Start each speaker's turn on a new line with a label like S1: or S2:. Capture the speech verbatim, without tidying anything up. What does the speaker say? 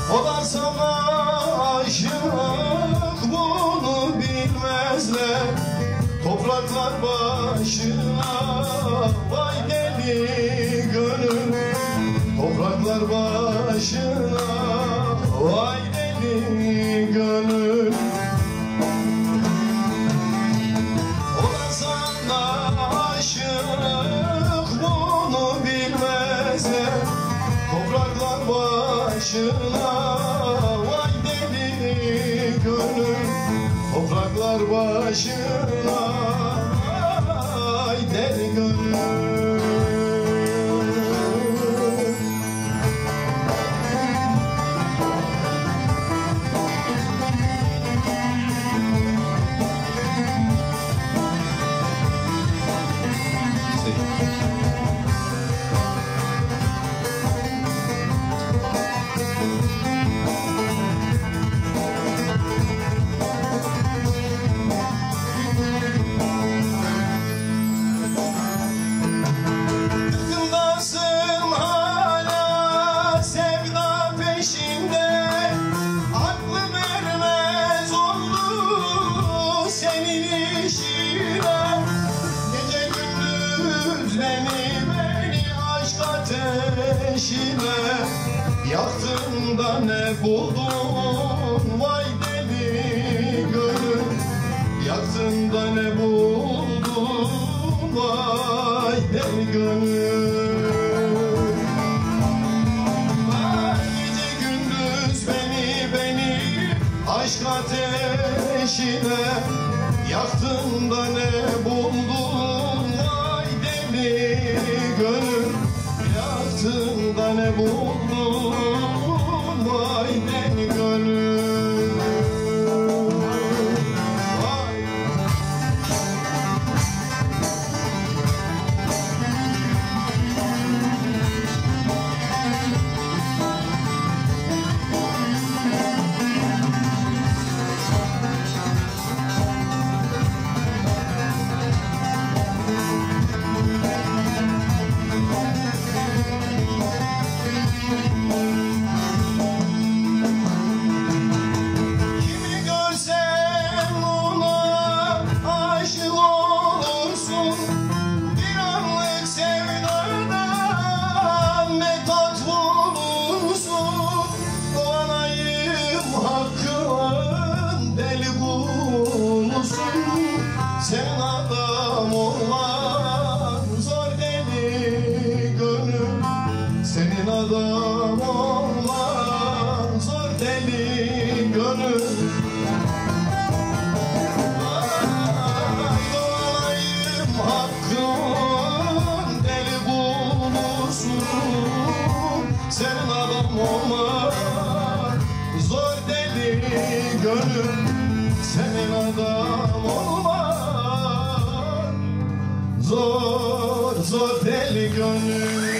S1: O da sana aşık, bunu bilmezler. Topraklar başına, vay deli gönül. Topraklar başına, vay deli gönül. O da sana aşık, bunu bilmezler. Topraklar başına, vay deli gönül. Topraklar başına, vay deli gönül. Yaktın da ne buldun, vay deli gönül. Yaktın da ne buldun, vay deli gönül. Gece gündüz beni beni aşk ateşine, yaktın da ne buldun, vay deli gönül. Yaktın da ne buldun, vay deli gönül. Vay. Senin adam olman zor deli gönül. Senin adam olman zor deli gönül. Vay dolayım hakkın deli bulursun. Senin adam olman zor deli gönül. Senin adam olman zor, zor deli gönül.